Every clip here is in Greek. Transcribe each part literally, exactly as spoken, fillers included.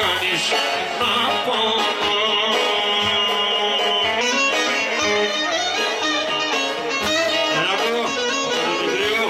κάνεις να πονώ. Ένα ακούω, το Δημητρίου.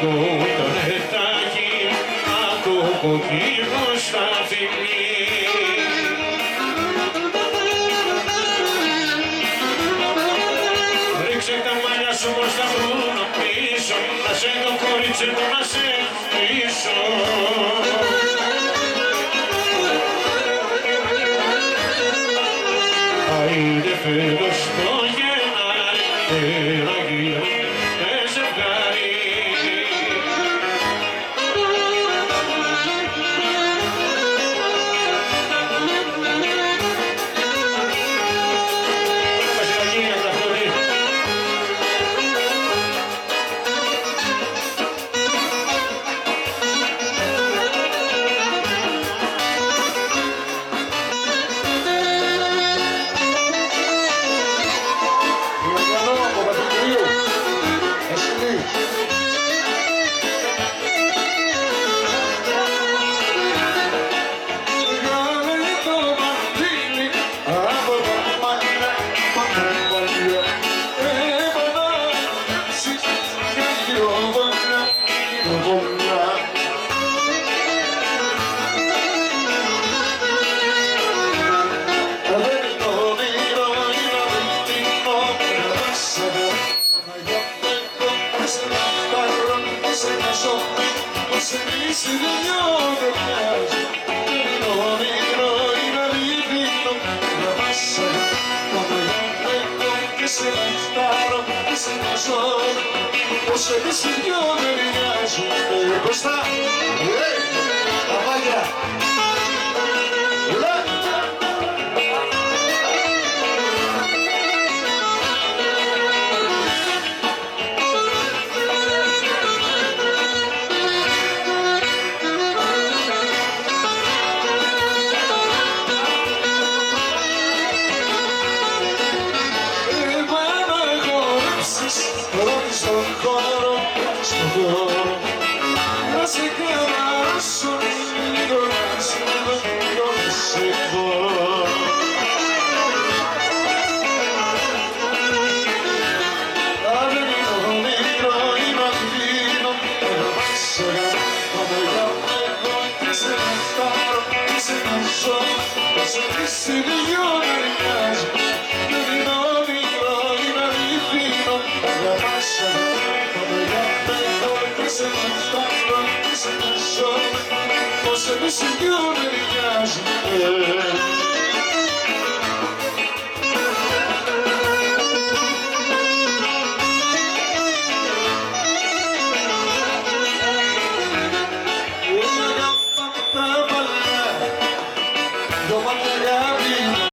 ακούω το νετάκι, ακούω κοκκίνο στα θυμή. Ρίξε τα μαλλιά σου πως θα βρουν πίσω, να σε το κορίτσι μου να σε πίσω. Άιντε φέτος το Γενάρη, ένα γύρο με ζευγάρι. Βασιλαγία Καυτορή. Πως εμείς οι δυο δεν μοιάζουμε μπροστά. Τα μάγια. Στον χώρο, στον χώρο να σε καμαρώσω λίγο, να σε δω λίγο, να σε δω. Αν δεν είναι όνειρο, είναι αδύνο, να μας αγαπώ, να αγαπώ εγώ και σε νευτάρω και σε ναζώ, πως εμείς οι δυο δεν μοιάζουν. Δεν είναι όνειρο, είναι αδύνο, να μας πως εμείς οι δυο δεν μοιάζουμε.